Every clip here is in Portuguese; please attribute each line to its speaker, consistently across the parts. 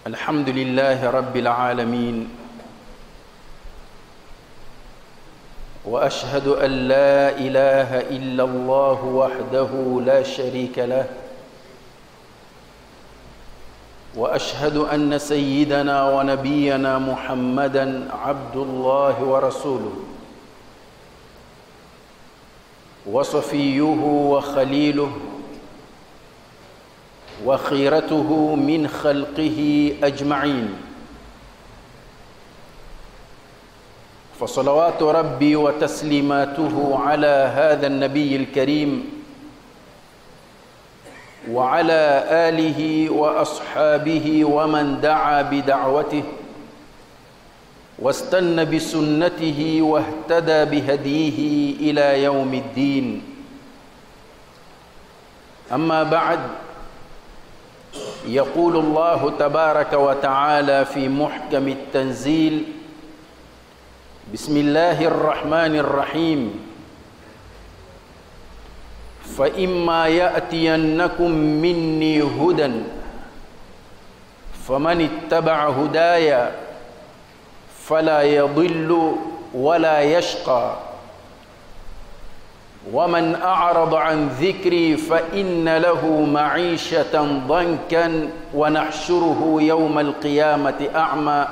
Speaker 1: الحمد لله رب العالمين وأشهد أن لا إله إلا الله وحده لا شريك له وأشهد أن سيدنا ونبينا محمدًا عبد الله ورسوله وصفيه وخليله وخيرته من خلقه أجمعين فصلوات ربي وتسليماته على هذا النبي الكريم وعلى آله وأصحابه ومن دعا بدعوته واستنى بسنته واهتدى بهديه إلى يوم الدين. أما بعد، يقول الله تبارك وتعالى في محكم التنزيل: بسم الله الرحمن الرحيم فإما يأتينكم مني هدى فمن اتبع هدايا فلا يضل ولا يشقى ومن أعرض عن ذكري فإن له معيشة ضنكا ونحشره يوم القيامة أعمى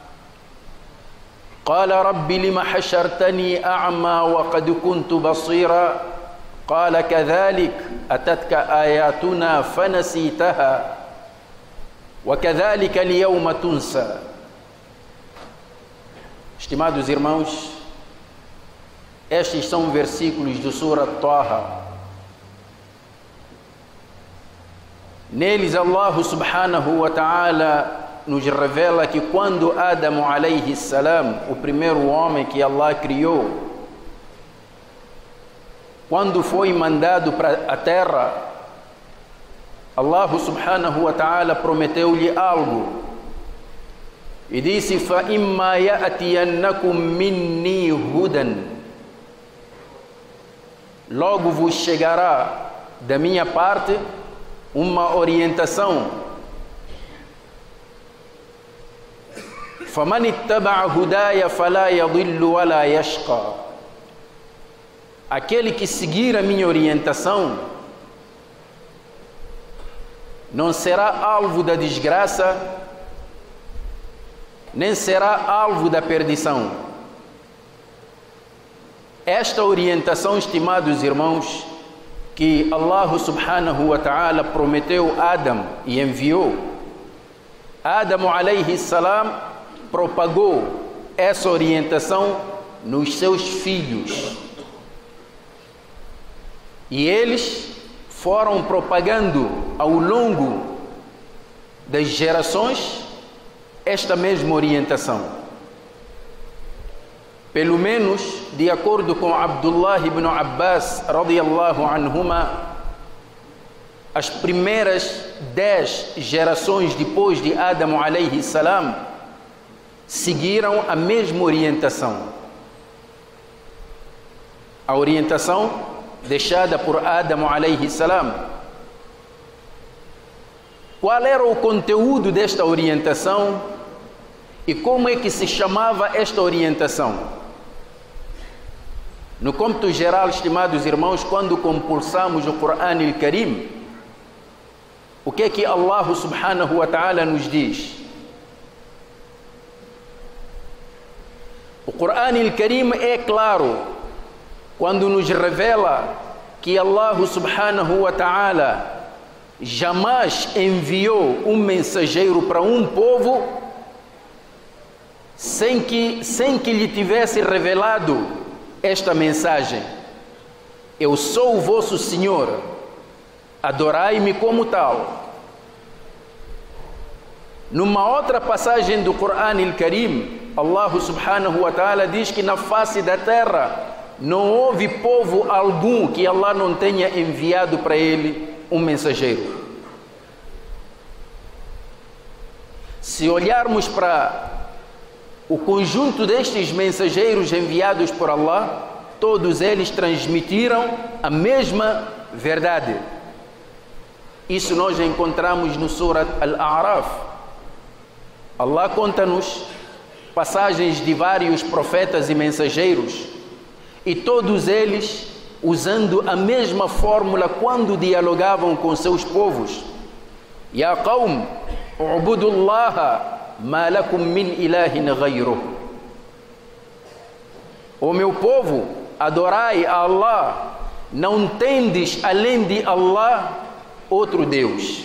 Speaker 1: قال رب لم حشرتني أعمى وقد كنت بصيرا قال كذلك أتتك آياتنا فنسيتها وكذلك اليوم تنسى. Estimados irmãos, estes são versículos do Sura Taha. Neles Allah subhanahu wa ta'ala nos revela que quando Adão alayhi salam, o primeiro homem que Allah criou, quando foi mandado para a terra, Allah subhanahu wa ta'ala prometeu-lhe algo e disse: فَإِمَّا يَأْتِيَنَّكُمْ مِنِّي هُدًى, logo vos chegará da minha parte uma orientação. فَمَنِ اتَّبَعَ هُدَايَ فَلَا يَضِلُّ وَلَا يَشْقَى, aquele que seguir a minha orientação não será alvo da desgraça, nem será alvo da perdição. Esta orientação, estimados irmãos, que Allah subhanahu wa ta'ala prometeu a Adão e enviou, Adão alayhi salam propagou essa orientação nos seus filhos. E eles foram propagando ao longo das gerações esta mesma orientação. Pelo menos, de acordo com Abdullah ibn Abbas radiyallahu anhuma, as primeiras 10 gerações depois de Adão alayhi salam seguiram a mesma orientação. A orientação deixada por Adão alayhi salam. Qual era o conteúdo desta orientação e como é que se chamava esta orientação? No cômputo geral, estimados irmãos, quando compulsamos o Qur'an al-Karim, o que é que Allah subhanahu wa ta'ala nos diz? O Qur'an al-Karim é claro quando nos revela que Allah subhanahu wa ta'ala jamais enviou um mensageiro para um povo sem que lhe tivesse revelado esta mensagem: eu sou o vosso Senhor, adorai-me como tal. Numa outra passagem do Qur'an al-Karim, Allah subhanahu wa ta'ala diz que na face da terra não houve povo algum que Allah não tenha enviado para ele um mensageiro. Se olharmos para o conjunto destes mensageiros enviados por Allah, todos eles transmitiram a mesma verdade. Isso nós encontramos no Surat Al-A'raf. Allah conta-nos passagens de vários profetas e mensageiros, e todos eles usando a mesma fórmula quando dialogavam com seus povos. Ya qawm, u'budullaha ma lakum min ilahin ghayruh. O meu povo, adorai a Allah, não tendes além de Allah outro Deus.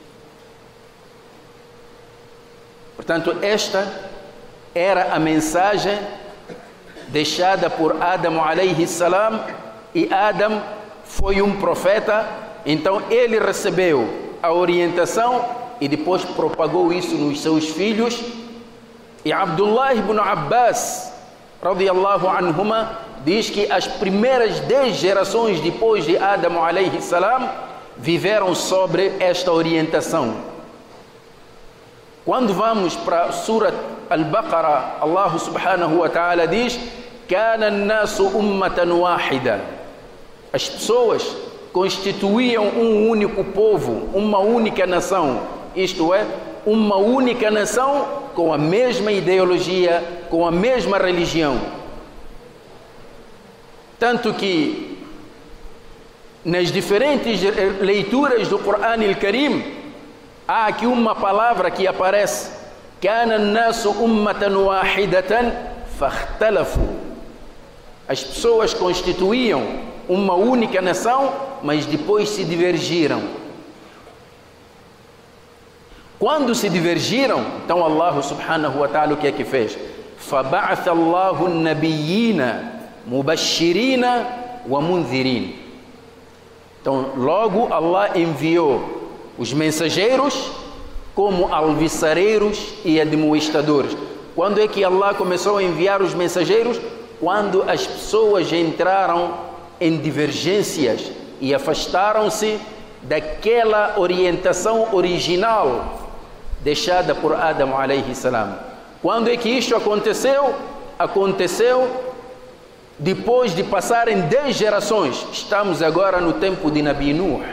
Speaker 1: Portanto, esta era a mensagem deixada por Adam alayhi salam, e Adam foi um profeta, então ele recebeu a orientação e depois propagou isso nos seus filhos. E Abdullah ibn Abbas radiyallahu anhuma diz que as primeiras 10 gerações depois de Adam alayhi salam viveram sobre esta orientação. Quando vamos para a Surat Al-Baqarah, Allah subhanahu wa ta'ala diz: Kana an-nasu ummatan wahida. As pessoas constituíam um único povo, uma única nação, isto é, uma única nação com a mesma ideologia, com a mesma religião. Tanto que nas diferentes leituras do Corão al-Karim há aqui uma palavra que aparece: Kana an-nasu ummatan wahidatan fakhtalafu. As pessoas constituíam uma única nação, mas depois se divergiram. Quando se divergiram, então Allah subhanahu wa ta'ala o que é que fez? فَبَعَثَ اللَّهُ النَّبِيِّينَ مُبَشِّرِينَ وَمُنذِرِينَ. Então logo Allah enviou os mensageiros como alviçareiros e admoestadores. Quando é que Allah começou a enviar os mensageiros? Quando as pessoas entraram em divergências e afastaram-se daquela orientação original deixada por Adam alayhi salam. Quando é que isto aconteceu? Aconteceu depois de passarem 10 gerações. Estamos agora no tempo de Nabi Nuh.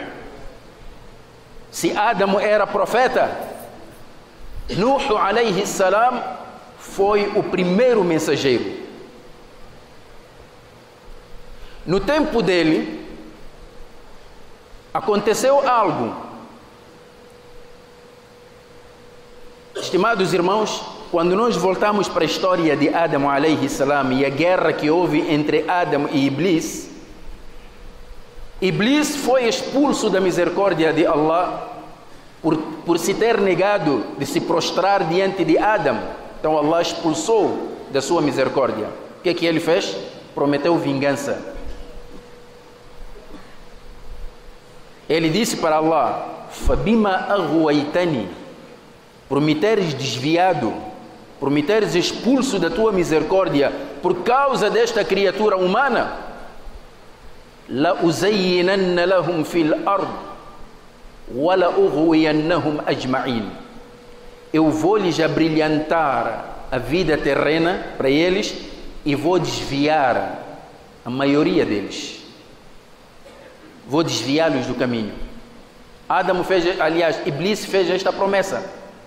Speaker 1: Se Adam era profeta, Nuh alayhi salam foi o primeiro mensageiro. No tempo dele, aconteceu algo. Estimados irmãos, quando nós voltamos para a história de Adam alayhi salam e a guerra que houve entre Adam e Iblis, Iblis foi expulso da misericórdia de Allah por se ter negado de se prostrar diante de Adam. Então Allah expulsou da sua misericórdia. O que é que ele fez? Prometeu vingança. Ele disse para Allah: Fabima aghwaytani, por me teres desviado, por me teres expulso da tua misericórdia por causa desta criatura humana, la uzayyinanna lahum fil ard wa la ughwiyannahum ajma'in. Eu vou-lhes abrilhantar a vida terrena para eles e vou desviar a maioria deles. Vou desviá-los do caminho. Iblis fez esta promessa.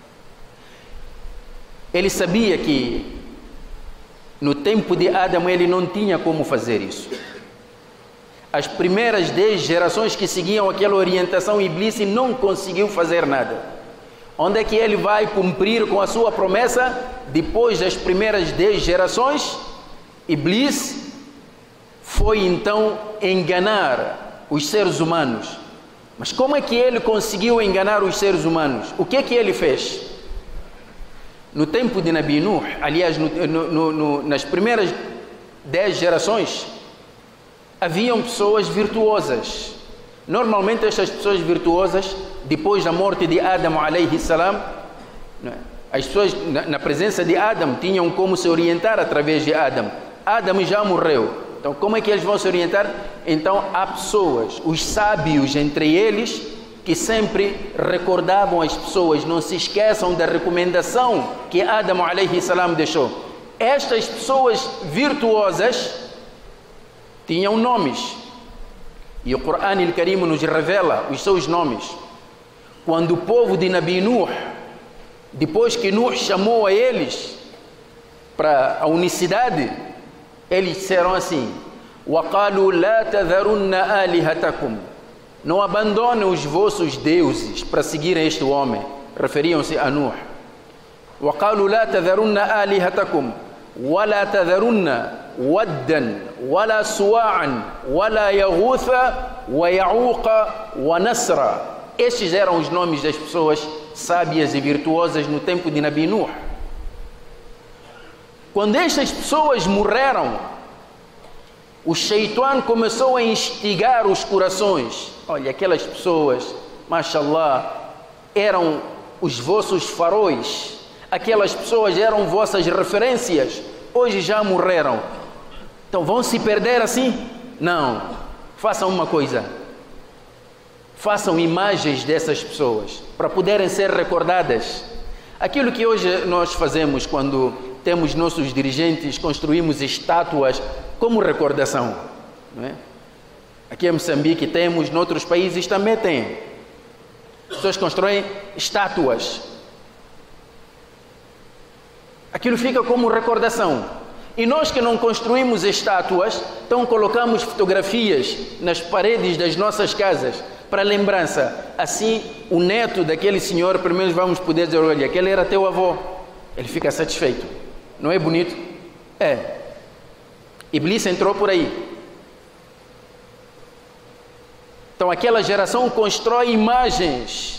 Speaker 1: Ele sabia que no tempo de Adão ele não tinha como fazer isso. As primeiras 10 gerações que seguiam aquela orientação, Iblis não conseguiu fazer nada. Onde é que ele vai cumprir com a sua promessa? Depois das primeiras 10 gerações, Iblis foi então enganar os seres humanos. Mas como é que ele conseguiu enganar os seres humanos? O que é que ele fez? No tempo de Nabi Nuh, aliás, nas primeiras 10 gerações, haviam pessoas virtuosas. Normalmente estas pessoas virtuosas, depois da morte de Adam alayhi salam, as pessoas na presença de Adam tinham como se orientar através de Adam. Adam já morreu. Então, como é que eles vão se orientar? Então, há pessoas, os sábios entre eles, que sempre recordavam as pessoas: não se esqueçam da recomendação que Adam alayhi salam deixou. Estas pessoas virtuosas tinham nomes, e o Corão al-Karim nos revela os seus nomes. Quando o povo de Nabi Nuh depois que Nuh chamou a eles para a unicidade, eles disseram assim: وَقَالُوا لَا تَذَرُنَّ آلِهَتَكُمْ, não abandonem os vossos deuses para seguirem este homem. Referiam-se a Nuh. وَقَالُوا لَا تَذَرُنَّ آلِهَتَكُمْ وَلَا تَذَرُنَّ وَدًّا وَلَا سُوَاعًا وَلَا يَغُوثَ وَيَعُوقَ وَنَسْرًا. Estes eram os nomes das pessoas sábias e virtuosas no tempo de Nabi Nuh. Quando estas pessoas morreram, o Shaitan começou a instigar os corações. Olha, aquelas pessoas, mashallah, eram os vossos faróis. Aquelas pessoas eram vossas referências. Hoje já morreram. Então vão se perder assim? Não. Façam uma coisa. Façam imagens dessas pessoas para poderem ser recordadas. Aquilo que hoje nós fazemos quando temos nossos dirigentes, construímos estátuas como recordação, não é? Aqui em Moçambique temos, noutros países também tem. As pessoas constroem estátuas. Aquilo fica como recordação. E nós que não construímos estátuas, então colocamos fotografias nas paredes das nossas casas para lembrança. Assim, o neto daquele senhor, pelo menos vamos poder dizer: olha, aquele era teu avô. Ele fica satisfeito. Não é bonito? É. Iblis entrou por aí. Então aquela geração constrói imagens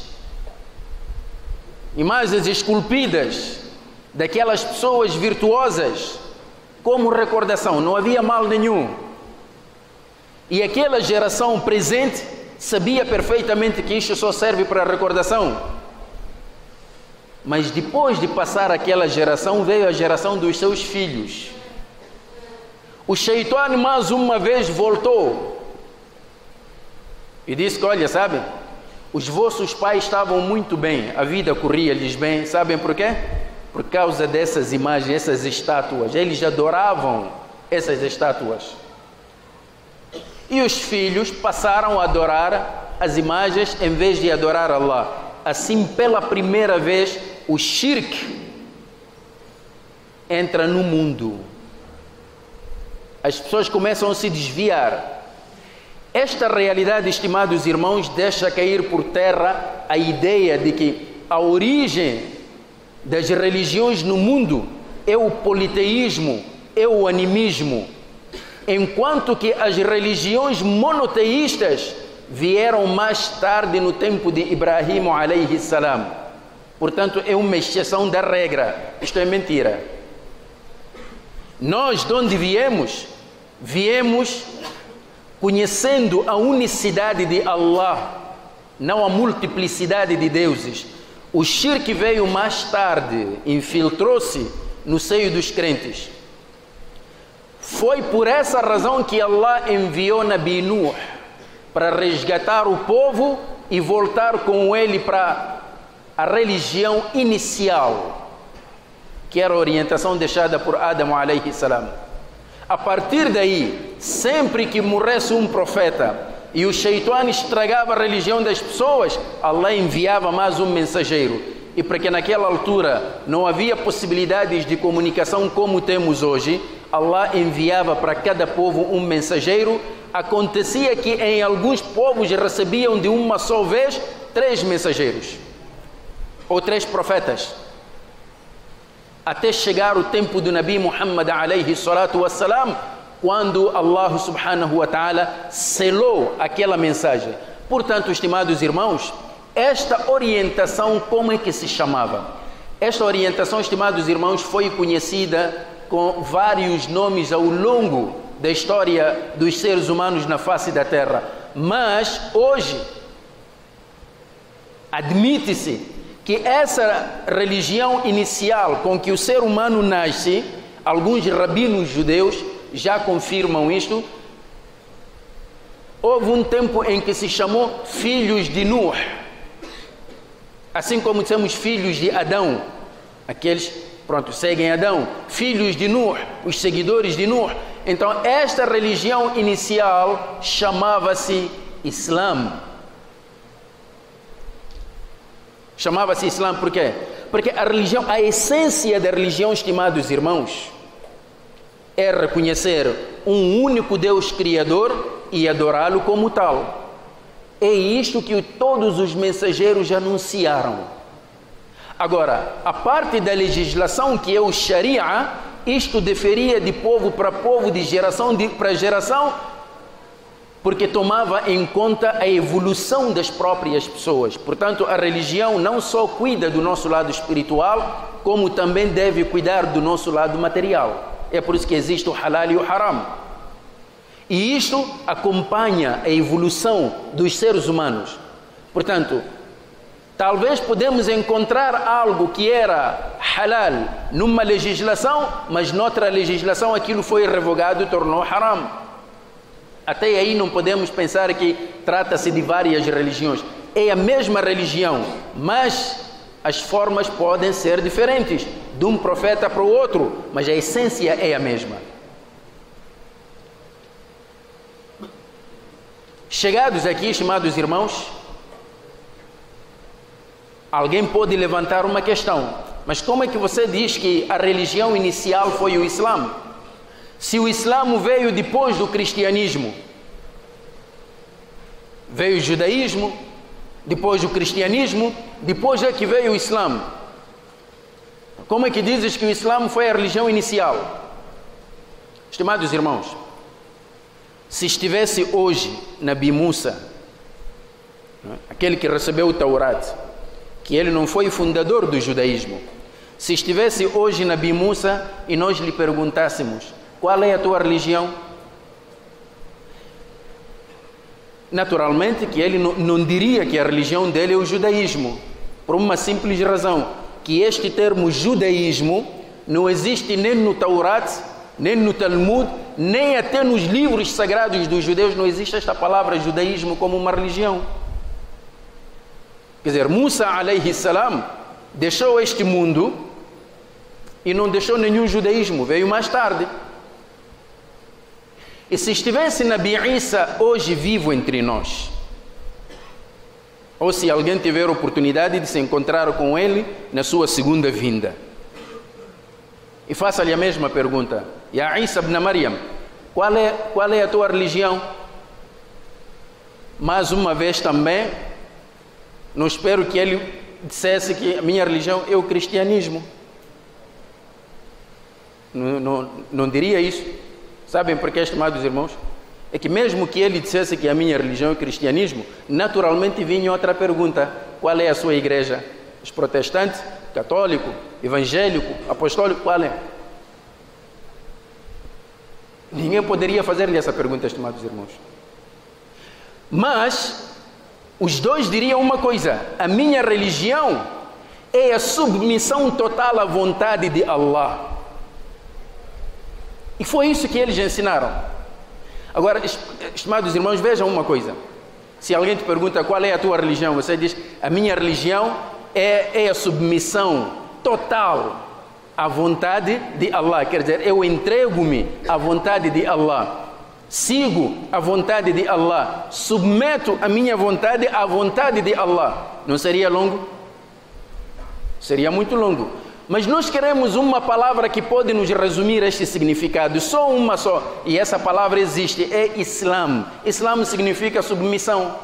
Speaker 1: esculpidas daquelas pessoas virtuosas como recordação. Não havia mal nenhum. E aquela geração presente sabia perfeitamente que isto só serve para recordação. Mas depois de passar aquela geração, veio a geração dos seus filhos. O Shaitan mais uma vez voltou e disse que, olha, sabem, os vossos pais estavam muito bem, a vida corria-lhes bem. Sabem por quê? Por causa dessas imagens, essas estátuas. Eles adoravam essas estátuas. E os filhos passaram a adorar as imagens em vez de adorar Allah. Assim, pela primeira vez, o shirk entra no mundo. As pessoas começam a se desviar. Esta realidade, estimados irmãos, deixa cair por terra a ideia de que a origem das religiões no mundo é o politeísmo, é o animismo, enquanto que as religiões monoteístas vieram mais tarde no tempo de Ibrahim alayhi salam. Portanto, é uma exceção da regra. Isto é mentira. Nós, de onde viemos conhecendo a unicidade de Allah, não a multiplicidade de deuses. O shirk veio mais tarde, infiltrou-se no seio dos crentes. Foi por essa razão que Allah enviou Nabi Nuh para resgatar o povo e voltar com ele para a religião inicial, que era a orientação deixada por Adam alayhi salam. A partir daí, sempre que morresse um profeta e o Shaitan estragava a religião das pessoas, Allah enviava mais um mensageiro. E porque naquela altura não havia possibilidades de comunicação como temos hoje, Allah enviava para cada povo um mensageiro. Acontecia que em alguns povos recebiam de uma só vez 3 mensageiros ou 3 profetas, até chegar o tempo do Nabi Muhammad alayhi salatu wassalam, quando Allah subhanahu wa ta'ala selou aquela mensagem. Portanto, estimados irmãos, esta orientação, como é que se chamava? Esta orientação, estimados irmãos, foi conhecida com vários nomes ao longo da história dos seres humanos na face da Terra. Mas hoje admite-se que essa religião inicial com que o ser humano nasce, alguns rabinos judeus já confirmam isto. Houve um tempo em que se chamou filhos de Nuh, assim como dissemos filhos de Adão, aqueles, seguem Adão, filhos de Nuh, os seguidores de Nuh. Então esta religião inicial chamava-se Islã. Chamava-se Islã por quê? Porque a religião, a essência da religião, estimados irmãos, é reconhecer um único Deus Criador e adorá-lo como tal. É isto que todos os mensageiros anunciaram. Agora, a parte da legislação que é o Sharia, isto diferia de povo para povo, de geração para geração, porque tomava em conta a evolução das próprias pessoas. Portanto, a religião não só cuida do nosso lado espiritual, como também deve cuidar do nosso lado material. É por isso que existe o halal e o haram. E isto acompanha a evolução dos seres humanos. Portanto, talvez podemos encontrar algo que era halal numa legislação, mas noutra legislação aquilo foi revogado e tornou haram. Até aí não podemos pensar que trata-se de várias religiões. É a mesma religião, mas as formas podem ser diferentes de um profeta para o outro, mas a essência é a mesma. Chegados aqui, estimados irmãos, alguém pode levantar uma questão. Mas como é que você diz que a religião inicial foi o Islã? Se o Islã veio depois do cristianismo, veio o judaísmo, depois do cristianismo, depois é que veio o Islã. Como é que dizes que o Islã foi a religião inicial? Estimados irmãos, se estivesse hoje Nabi Musa, aquele que recebeu o Taurat, que ele não foi fundador do judaísmo, se estivesse hoje Nabi Musa e nós lhe perguntássemos: qual é a tua religião? Naturalmente que ele não diria que a religião dele é o judaísmo, por uma simples razão, que este termo judaísmo não existe nem no Taurat, nem no Talmud, nem até nos livros sagrados dos judeus não existe esta palavra judaísmo como uma religião. Quer dizer, Musa alayhi salam deixou este mundo e não deixou nenhum judaísmo, veio mais tarde. E se estivesse Nabi Isa hoje vivo entre nós, ou se alguém tiver a oportunidade de se encontrar com ele na sua segunda vinda, e faça-lhe a mesma pergunta: Ya Isa ibn Maryam, qual é a tua religião? Mais uma vez também, não espero que ele dissesse que a minha religião é o cristianismo. Não diria isso. Sabem por que, estimados irmãos? É que mesmo que ele dissesse que a minha religião é o cristianismo, naturalmente vinha outra pergunta: qual é a sua igreja? Os protestantes, católico, evangélico, apostólico, qual é? Ninguém poderia fazer-lhe essa pergunta, estimados irmãos. Mas os dois diriam uma coisa: a minha religião é a submissão total à vontade de Allah. E foi isso que eles ensinaram. Agora, estimados irmãos, vejam uma coisa. Se alguém te pergunta qual é a tua religião, você diz: a minha religião é a submissão total à vontade de Allah. Quer dizer, eu entrego-me à vontade de Allah, sigo a vontade de Allah, submeto a minha vontade à vontade de Allah. Não seria longo? Seria muito longo. Mas nós queremos uma palavra que pode nos resumir este significado, só uma só, e essa palavra existe, é Islã. Islã significa submissão.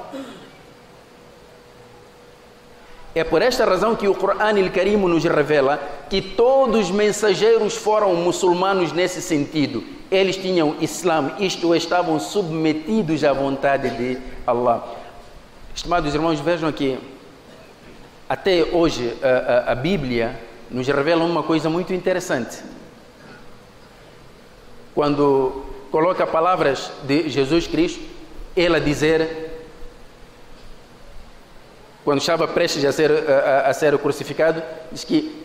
Speaker 1: É por esta razão que o Corão Al-Karim nos revela que todos os mensageiros foram muçulmanos nesse sentido. Eles tinham Islã, isto é, estavam submetidos à vontade de Allah. Estimados irmãos, vejam que até hoje a Bíblia nos revela uma coisa muito interessante. Quando coloca palavras de Jesus Cristo, ela dizer, quando estava prestes a ser crucificado, diz que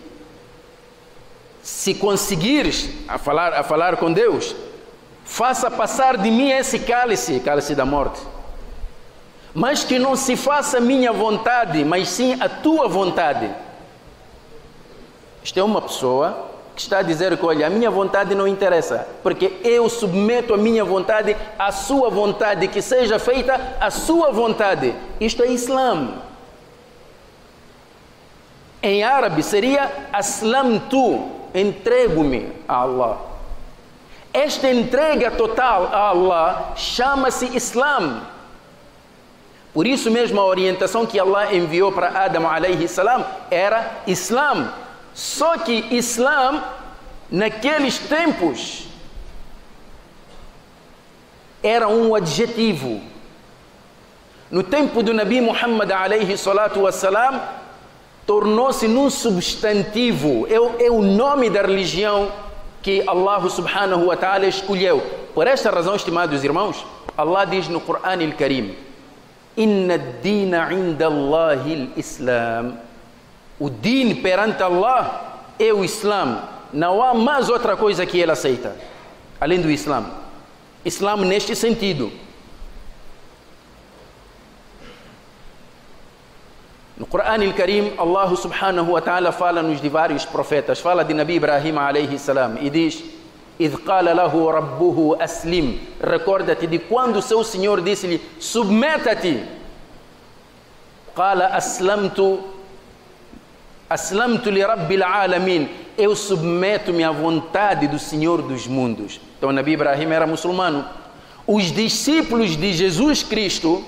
Speaker 1: se conseguires a falar com Deus, faça passar de mim esse cálice da morte, mas que não se faça a minha vontade, mas sim a tua vontade. Isto é uma pessoa que está a dizer que, olha, a minha vontade não interessa, porque eu submeto a minha vontade à sua vontade, que seja feita a sua vontade. Isto é Islã. Em árabe seria aslamtu, entrego-me a Allah. Esta entrega total a Allah chama-se Islam. Por isso mesmo a orientação que Allah enviou para Adão alayhi salam era Islam. Só que Islam, naqueles tempos, era um adjetivo. No tempo do Nabi Muhammad alayhi salatu wassalam, tornou-se num substantivo. É o nome da religião que Allah subhanahu wa ta'ala escolheu. Por esta razão, estimados irmãos, Allah diz no Corão al-Karim: Inna ad-dina 'inda Allahi al-Islam. O din perante Allah é o Islam. Não há mais outra coisa que ele aceita além do Islam. Islam neste sentido. No Corão al-Karim, Allah subhanahu wa ta'ala fala-nos de vários profetas. Fala de Nabi Ibrahim alayhi salam e diz: إذ قال له ربه أسلم. Recorda-te de quando seu Senhor disse-lhe: submeta-te. قال أسلمت لرب العالمين. Eu submeto-me à vontade do Senhor dos mundos. Então Nabi Ibrahim era muçulmano. Os discípulos de Jesus Cristo,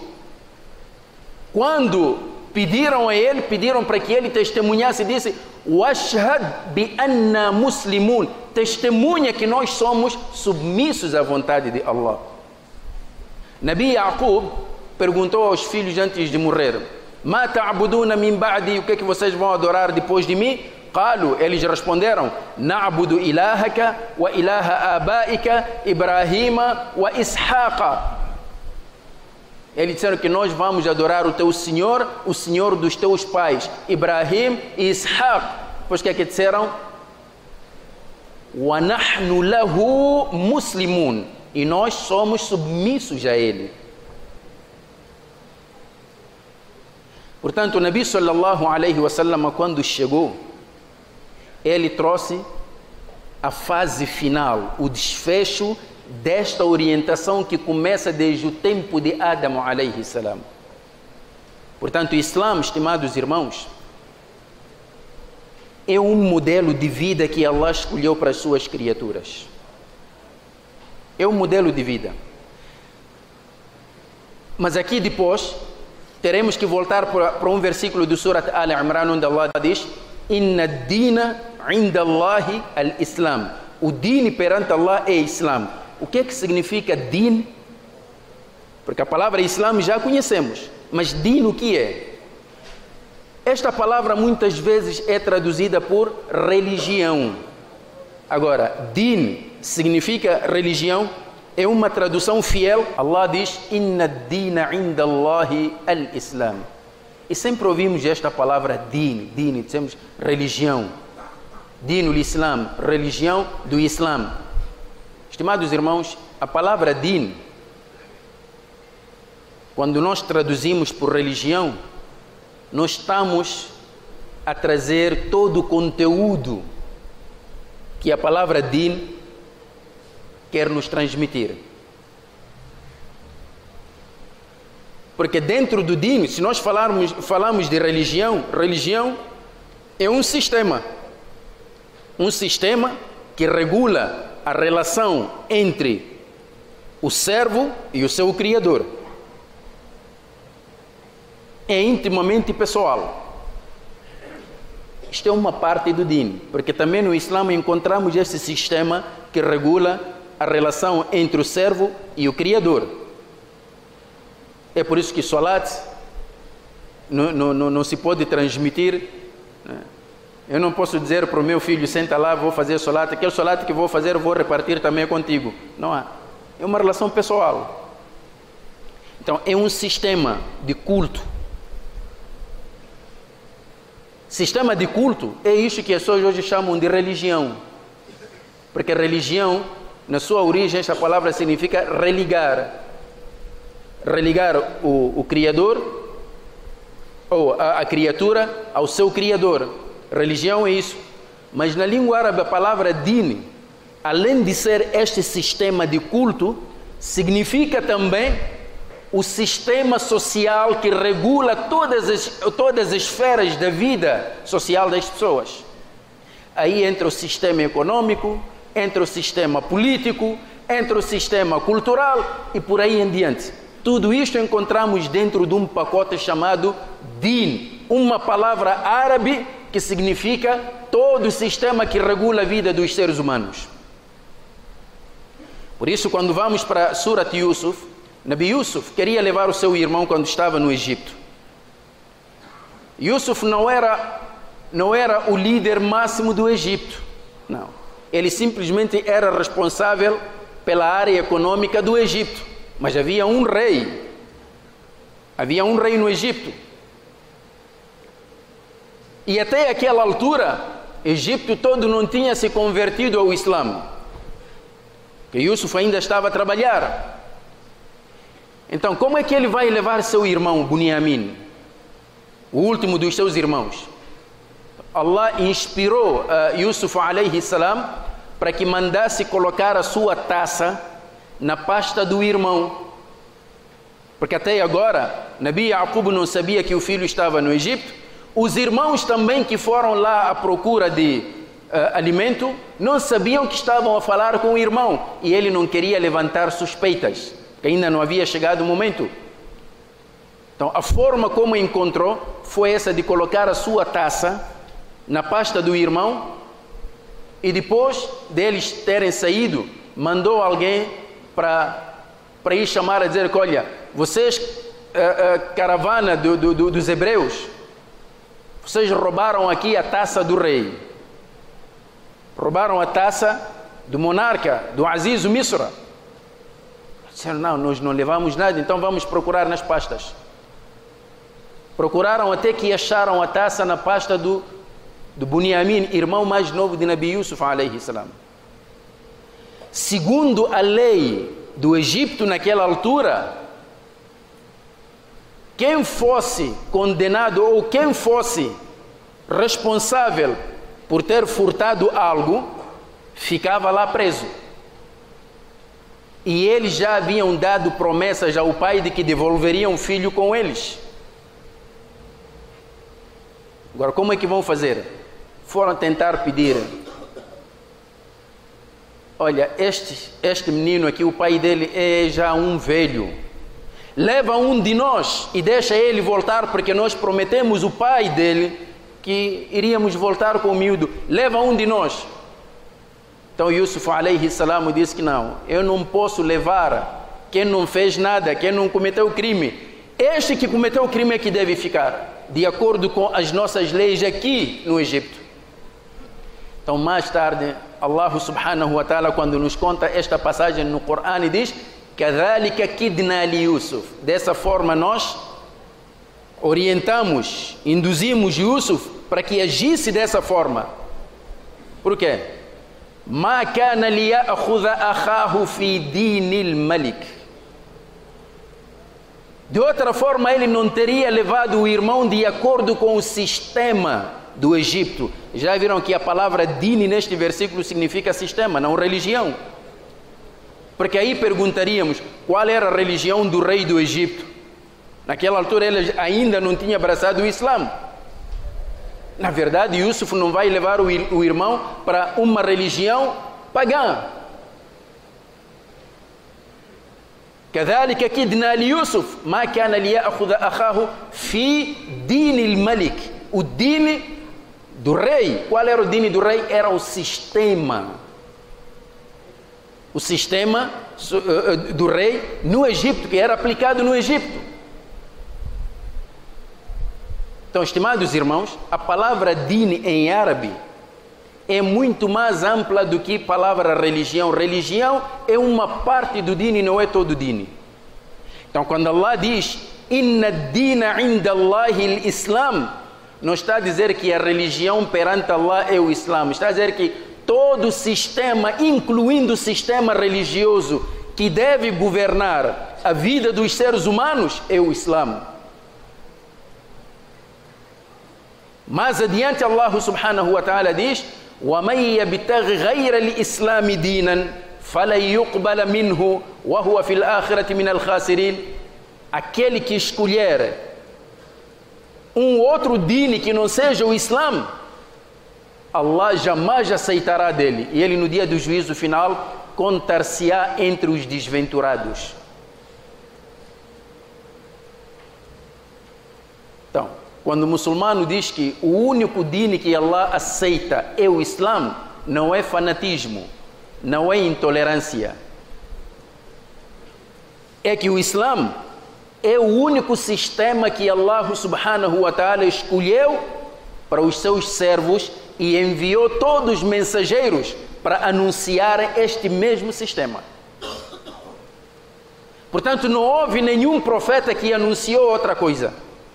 Speaker 1: quando pediram a ele, pediram para que ele testemunhasse, disse: washhad bi anna muslimun. Testemunha que nós somos submissos à vontade de Allah. Nabi Yaqub perguntou aos filhos antes de morrer: ma ta'buduna min ba'di. O que é que vocês vão adorar depois de mim? Qalu, eles responderam: na'budu ilahaka wa ilaha abaika Ibrahima wa Ishaqa. Eles disseram que nós vamos adorar o teu Senhor, o Senhor dos teus pais, Ibrahim e Ishaq. Pois que é que disseram? Wa nahnu lahu muslimun. E nós somos submissos a ele. Portanto, o Nabi sallallahu alaihi wasallam, quando chegou, ele trouxe a fase final, o desfecho desta orientação que começa desde o tempo de Adão alayhi salam. Portanto, o Islã, estimados irmãos, é um modelo de vida que Allah escolheu para as suas criaturas. É um modelo de vida. Mas aqui depois teremos que voltar para um versículo do Surat Al-Imran, onde Allah diz: Inna ad-dina 'inda Allahi al-Islam. O din perante Allah é Islam. O que é que significa din? Porque a palavra Islam já conhecemos, mas din o que é? Esta palavra muitas vezes é traduzida por religião. Agora, din significa religião? É uma tradução fiel. Allah diz: Inna ad-dina 'inda Allahi al-Islam. E sempre ouvimos esta palavra din, dizemos religião. Dinul Islam, religião do Islã. Estimados irmãos, a palavra din, quando nós traduzimos por religião, nós estamos a trazer todo o conteúdo que a palavra din quer nos transmitir. Porque dentro do din, se nós falamos de religião, religião é um sistema que regula a relação entre o servo e o seu Criador. É intimamente pessoal. Isto é uma parte do din, porque também no Islã encontramos esse sistema que regula a relação entre o servo e o Criador. É por isso que Salat não se pode transmitir. Eu não posso dizer para o meu filho: senta lá, vou fazer Salat, aquele Salat que vou fazer, vou repartir também contigo. Não há. É uma relação pessoal. Então, é um sistema de culto. Sistema de culto é isso que as pessoas hoje chamam de religião. Porque religião, na sua origem, esta palavra significa religar. Religar o Criador, ou a criatura, ao seu Criador. Religião é isso. Mas na língua árabe a palavra din, além de ser este sistema de culto, significa também o sistema social que regula todas as esferas da vida social das pessoas. Aí entra o sistema econômico, entra o sistema político, entra o sistema cultural e por aí em diante. Tudo isto encontramos dentro de um pacote chamado din, uma palavra árabe que significa todo o sistema que regula a vida dos seres humanos. Por isso, quando vamos para Surat Yusuf, Nabi Yusuf queria levar o seu irmão quando estava no Egito. Yusuf não era o líder máximo do Egito, não. Ele simplesmente era responsável pela área econômica do Egito. Mas havia um rei no Egito. E até aquela altura, o Egito todo não tinha se convertido ao Islã. Que Yusuf ainda estava a trabalhar. Então, como é que ele vai levar seu irmão, Bunyamin, o último dos seus irmãos? Allah inspirou Yusuf alayhi salam para que mandasse colocar a sua taça na pasta do irmão. Porque até agora, Nabi Yaqub não sabia que o filho estava no Egito. Os irmãos também que foram lá à procura de alimento, não sabiam que estavam a falar com o irmão. E ele não queria levantar suspeitas, que ainda não havia chegado o momento. Então, a forma como encontrou foi essa de colocar a sua taça na pasta do irmão e depois deles terem saído, mandou alguém para ir chamar a dizer que, olha, vocês, caravana dos hebreus, vocês roubaram aqui a taça do rei. Roubaram a taça do monarca, do Aziz, o Misra. Disseram, não, nós não levamos nada, então vamos procurar nas pastas. Procuraram até que acharam a taça na pasta do Bunyamin, irmão mais novo de Nabi Yusuf alayhi salam. Segundo a lei do Egito naquela altura, quem fosse condenado ou quem fosse responsável por ter furtado algo, ficava lá preso. E eles já haviam dado promessas ao pai de que devolveriam o filho com eles. Agora, como é que vão fazer? Foram tentar pedir, olha, este menino aqui, o pai dele é já um velho. Leva um de nós e deixa ele voltar, porque nós prometemos o pai dele que iríamos voltar com o miúdo. Leva um de nós. Então Yusuf alayhi salam disse que não, eu não posso levar quem não fez nada, quem não cometeu crime. Este que cometeu o crime é que deve ficar, de acordo com as nossas leis aqui no Egito. Então mais tarde, Allah subhanahu wa ta'ala, quando nos conta esta passagem no Corão, diz: "Kadhalika kidna li Yusuf." Dessa forma nós orientamos, induzimos Yusuf para que agisse dessa forma. Por quê? "Ma kana liya'khudha akhahu fi dinil malik." De outra forma, ele não teria levado o irmão de acordo com o sistema do Egito. Já viram que a palavra din neste versículo significa sistema, não religião. Porque aí perguntaríamos, qual era a religião do rei do Egito? Naquela altura ele ainda não tinha abraçado o Islã. Na verdade, Yusuf não vai levar o irmão para uma religião pagã. كذلك كدنا ليوسف ما كان ليأخذ أخاه في دين الملك. O dini do rei. Qual era o dini do rei? Era o sistema. O sistema do rei no Egito, que era aplicado no Egito. Então, estimados irmãos, a palavra dini em árabe é muito mais ampla do que a palavra religião. Religião é uma parte do dini, não é todo o dini. Então, quando Allah diz Inna ad-dina inda Allahi al-Islam, não está a dizer que a religião perante Allah é o Islã. Está a dizer que todo o sistema, incluindo o sistema religioso que deve governar a vida dos seres humanos, é o Islã. Mais adiante, Allah subhanahu wa ta'ala diz: وَمَنْ يَبْتَغِ غَيْرَ الْإِسْلَامِ دِينًا فَلَنْ يُقْبَلَ مِنْهُ وَهُوَ فِي الْآخِرَةِ مِنَ الْخَاسِرِينَ. aquele que escolher um outro dini que não seja o Islã, Allah jamais aceitará dele. E ele no dia do juízo final contar-se-á entre os desventurados. Então, quando o muçulmano diz que o único dini que Allah aceita é o Islã, não é fanatismo, não é intolerância. É que o Islã é o único sistema que Allah subhanahu wa ta'ala escolheu para os seus servos e enviou todos os mensageiros para anunciarem este mesmo sistema. Portanto, não houve nenhum profeta que anunciou outra coisa,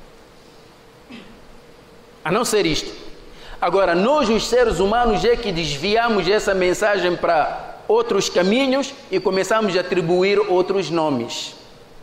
Speaker 1: a não ser isto. Agora, nós os seres humanos é que desviamos essa mensagem para outros caminhos e começamos a atribuir outros nomes.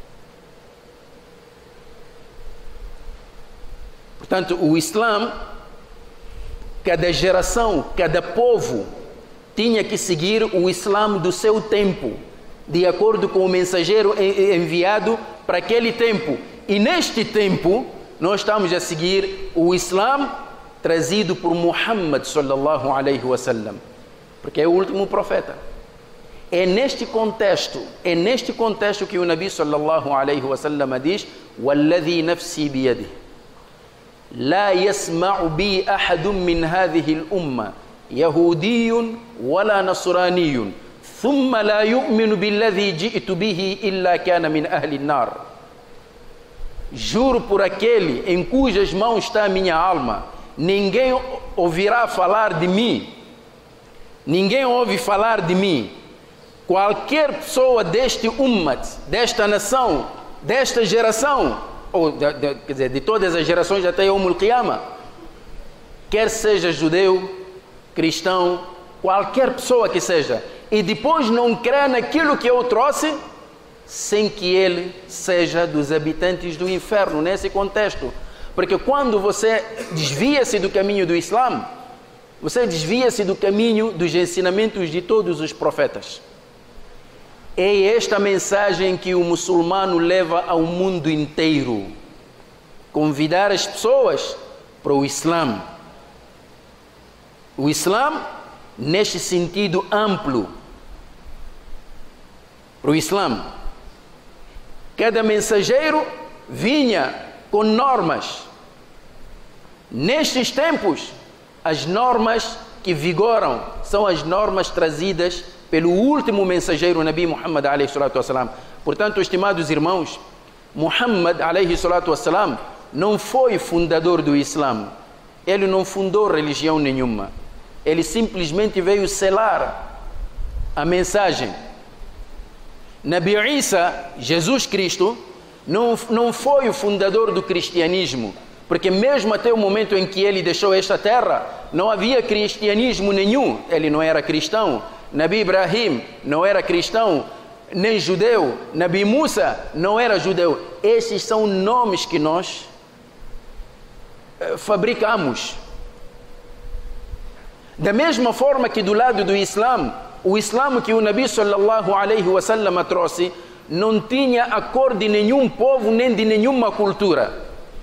Speaker 1: Portanto, o Islã, cada geração, cada povo tinha que seguir o Islã do seu tempo, de acordo com o mensageiro enviado para aquele tempo. E neste tempo, nós estamos a seguir o Islã trazido por Muhammad sallallahu alaihi wasallam, porque é o último profeta. É neste contexto que o Nabi sallallahu alaihi wasallam diz: "Walladhi nafsi biyadihi لا يسمع بي أحد من هذه الأمة يهودي ولا نصراني ثم لا يؤمن بالذي جئت به إلا كان من أهل النار." Juro por aquele em cujas mãos está a minha alma, ninguém ouvirá falar de mim, ninguém ouve falar de mim. Qualquer pessoa deste ummat, desta nação, desta geração, ou quer dizer, de todas as gerações até Yawm al-Qiyamah, quer seja judeu, cristão, qualquer pessoa que seja, e depois não crê naquilo que eu trouxe, sem que ele seja dos habitantes do inferno, nesse contexto. Porque quando você desvia-se do caminho do Islã, você desvia-se do caminho dos ensinamentos de todos os profetas. É esta mensagem que o muçulmano leva ao mundo inteiro: convidar as pessoas para o Islã. O Islã, neste sentido amplo, para o Islã. Cada mensageiro vinha com normas. Nestes tempos, as normas que vigoram são as normas trazidas pelo último mensageiro, Nabi Muhammad alayhi salatu wassalam. Portanto, estimados irmãos, Muhammad alayhi salatu wassalam não foi fundador do Islã. Ele não fundou religião nenhuma. Ele simplesmente veio selar a mensagem. Nabi Isa, Jesus Cristo, não foi o fundador do cristianismo, porque mesmo até o momento em que ele deixou esta terra, não havia cristianismo nenhum. Ele não era cristão. Nabi Ibrahim não era cristão, nem judeu. Nabi Musa não era judeu. Esses são nomes que nós fabricamos. Da mesma forma que do lado do Islã, o Islã que o Nabi sallallahu alaihi wasallam trouxe não tinha a cor de nenhum povo nem de nenhuma cultura.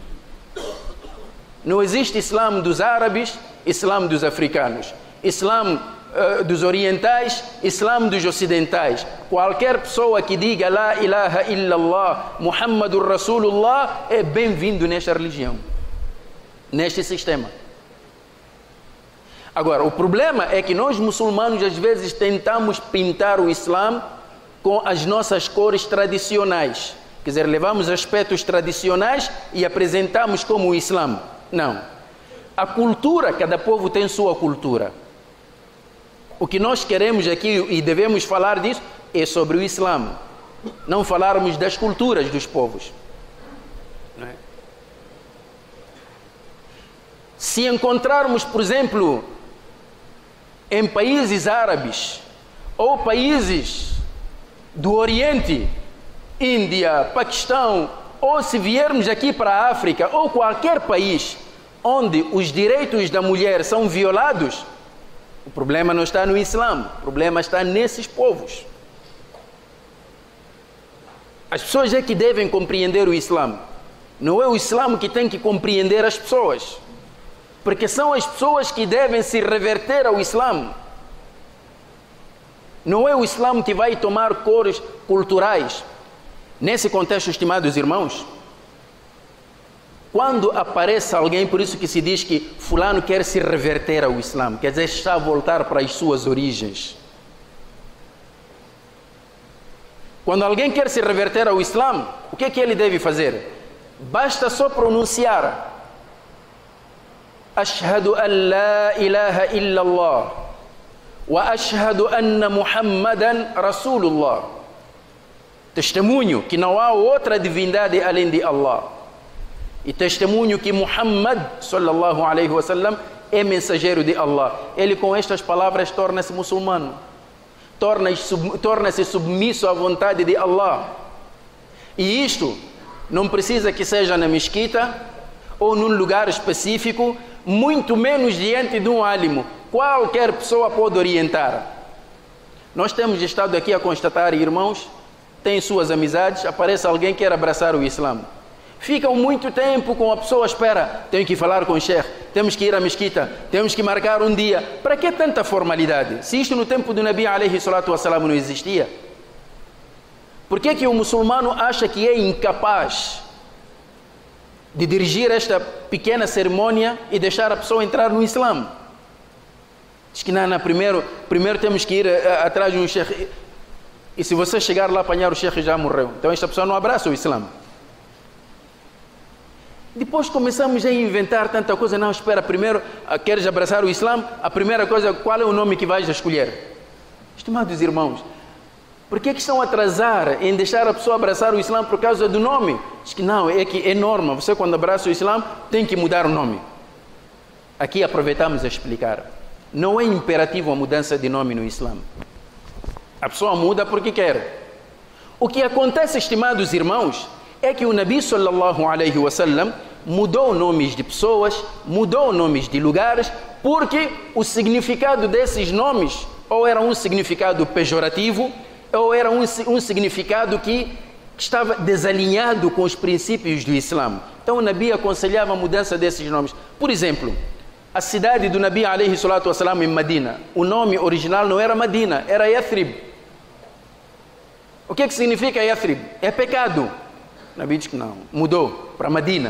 Speaker 1: Não existe Islã dos árabes, Islã dos africanos, Islã dos orientais, Islã dos ocidentais. Qualquer pessoa que diga La ilaha illallah Muhammadur Rasulullah é bem-vindo nesta religião, neste sistema. Agora, o problema é que nós muçulmanos às vezes tentamos pintar o Islã com as nossas cores tradicionais. Quer dizer, levamos aspectos tradicionais e apresentamos como o Islã. Não. A cultura, cada povo tem sua cultura. O que nós queremos aqui e devemos falar disso é sobre o Islã. Não falarmos das culturas dos povos. Não é? Se encontrarmos, por exemplo, em países árabes ou países do Oriente, Índia, Paquistão, ou se viermos aqui para a África ou qualquer país onde os direitos da mulher são violados, o problema não está no Islã, o problema está nesses povos. As pessoas é que devem compreender o Islã. Não é o Islã que tem que compreender as pessoas. Porque são as pessoas que devem se reverter ao Islã. Não é o Islã que vai tomar cores culturais. Nesse contexto, estimados irmãos, quando aparece alguém, por isso que se diz que fulano quer se reverter ao Islã, quer dizer, está a voltar para as suas origens. Quando alguém quer se reverter ao Islã, o que é que ele deve fazer? Basta só pronunciar Ashhadu an la ilaha illallah wa ashhadu anna Muhammadan Rasulullah. Testemunho que não há outra divindade além de Allah. E testemunho que Muhammad sallallahu alaihi wasallam é mensageiro de Allah. Ele com estas palavras torna-se muçulmano. Torna-se submisso à vontade de Allah. E isto não precisa que seja na mesquita ou num lugar específico, muito menos diante de um álimo. Qualquer pessoa pode orientar. Nós temos estado aqui a constatar, irmãos, têm suas amizades, aparece alguém que quer abraçar o Islã. Ficam muito tempo com a pessoa, espera, tenho que falar com o Sheikh, temos que ir à mesquita, temos que marcar um dia. Para que tanta formalidade? Se isto no tempo do Nabi alaihi salatu wassalam não existia, por que que o muçulmano acha que é incapaz de dirigir esta pequena cerimônia e deixar a pessoa entrar no Islã? Diz que não, primeiro temos que ir atrás de um Sheikh. E se você chegar lá apanhar o Sheikh, já morreu. Então esta pessoa não abraça o Islã. Depois começamos a inventar tanta coisa. Não, espera, primeiro queres abraçar o Islã? A primeira coisa, qual é o nome que vais escolher? Estimados irmãos, por que estão a atrasar em deixar a pessoa abraçar o Islã por causa do nome? Diz que não, é que é norma. Você quando abraça o Islã tem que mudar o nome. Aqui aproveitamos a explicar. Não é imperativo a mudança de nome no Islã. A pessoa muda porque quer. O que acontece, estimados irmãos, é que o Nabi sallallahu alaihi wasallam mudou nomes de pessoas, mudou nomes de lugares, porque o significado desses nomes ou era um significado pejorativo, ou era um significado que estava desalinhado com os princípios do Islã. Então o Nabi aconselhava a mudança desses nomes. Por exemplo, a cidade do Nabi alaihi salatu wassalam em Medina, o nome original não era Medina, era Yathrib. O que significa Yathrib? É pecado. O Nabi diz que não, mudou para Medina.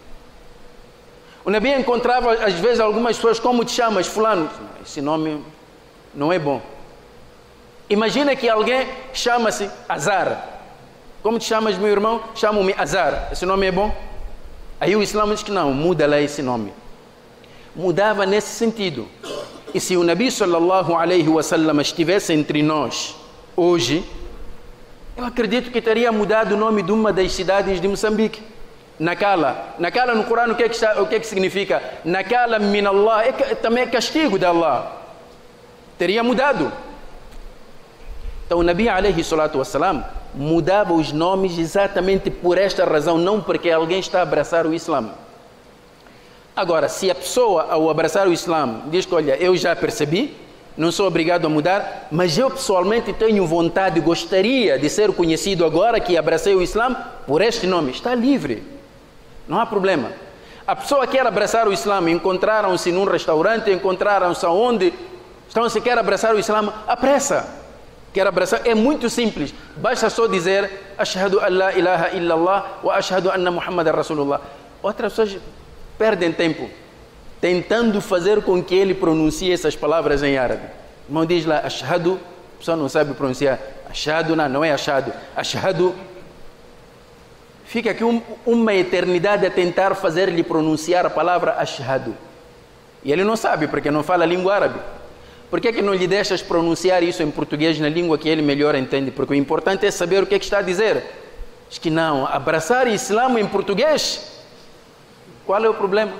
Speaker 1: O Nabi encontrava às vezes algumas pessoas, como te chamas, fulano? Esse nome não é bom. Imagina que alguém chama-se Azar. Como te chamas, meu irmão? Chamo-me Azar. Esse nome é bom? Aí o Islã diz que não, muda lá esse nome. Mudava nesse sentido. E se o Nabi sallallahu alaihi wasallam estivesse entre nós hoje, eu acredito que teria mudado o nome de uma das cidades de Moçambique. Nakala. Nakala no Corão, o que é que significa? Nakala min Allah, também é castigo de Allah. Teria mudado. Então o Nabi alaihi salatu wassalam mudava os nomes exatamente por esta razão, não porque alguém está a abraçar o Islã. Agora, se a pessoa ao abraçar o Islã diz que, olha, eu já percebi, não sou obrigado a mudar, mas eu pessoalmente tenho vontade, gostaria de ser conhecido agora que abracei o Islã por este nome, está livre, não há problema. A pessoa quer abraçar o Islã, encontraram-se num restaurante, encontraram-se aonde, então se quer abraçar o Islã, apressa. Quer abraçar, é muito simples, basta só dizer Ashhadu an la ilaha illallah wa ashhadu anna Muhammadan Rasulullah. Outras pessoas perdem tempo tentando fazer com que ele pronuncie essas palavras em árabe. O irmão diz lá Ashhadu, a pessoa não sabe pronunciar Ashhadu, não é Ashhadu, Ashhadu. Fica aqui uma eternidade a tentar fazer-lhe pronunciar a palavra Ashhadu. E ele não sabe porque não fala a língua árabe. Por que não lhe deixas pronunciar isso em português, na língua que ele melhor entende? Porque o importante é saber o que está a dizer. Diz que não, abraçar o Islã em português, qual é o problema?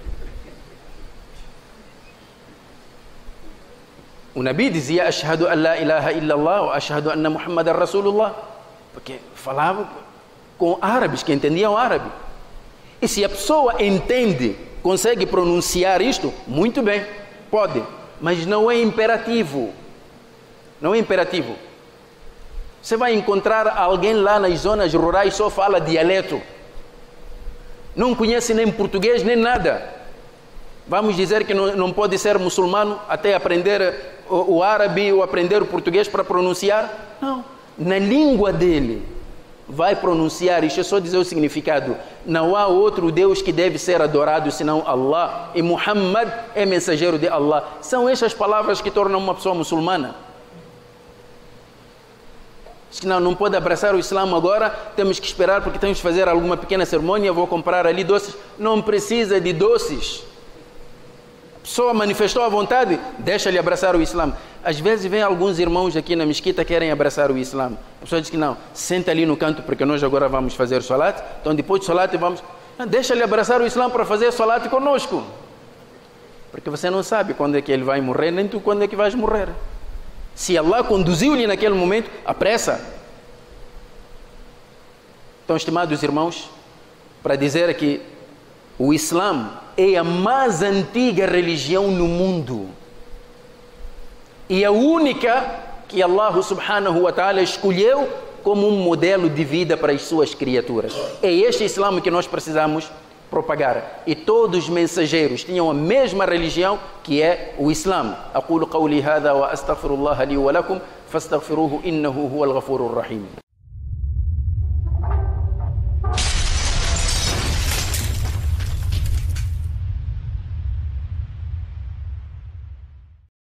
Speaker 1: O Nabi dizia Ashhadu an la ilaha illallah wa ashhadu anna Muhammadan Rasulullah, porque falava com árabes que entendiam árabe. E se a pessoa entende, consegue pronunciar isto, muito bem, pode. Mas não é imperativo. Não é imperativo. Você vai encontrar alguém lá nas zonas rurais só fala dialeto. Não conhece nem português, nem nada. Vamos dizer que não pode ser muçulmano até aprender o árabe ou aprender o português para pronunciar? Não. Na língua dele vai pronunciar, isto é só dizer o significado. Não há outro Deus que deve ser adorado senão Allah. E Muhammad é mensageiro de Allah. São estas palavras que tornam uma pessoa muçulmana. Se não pode abraçar o Islã agora, temos que esperar porque temos que fazer alguma pequena cerimônia, vou comprar ali doces. Não precisa de doces. A pessoa manifestou a vontade, deixa-lhe abraçar o Islã. Às vezes vem alguns irmãos aqui na mesquita que querem abraçar o Islã. A pessoa diz que não, senta ali no canto porque nós agora vamos fazer salat. Então depois do salat vamos... Deixa-lhe abraçar o Islã para fazer salat conosco. Porque você não sabe quando é que ele vai morrer, nem tu quando é que vais morrer. Se Allah conduziu-lhe naquele momento, apressa. Então, estimados irmãos, para dizer que o Islã é a mais antiga religião no mundo e a única que Allah subhanahu wa ta'ala escolheu como um modelo de vida para as suas criaturas. É este Islã que nós precisamos propagar. E todos os mensageiros tinham a mesma religião, que é o Islã. Aqulu qawli hadha wa astaghfirullah li wa lakum fastaghfiruhu innahu huwal ghafurur rahim.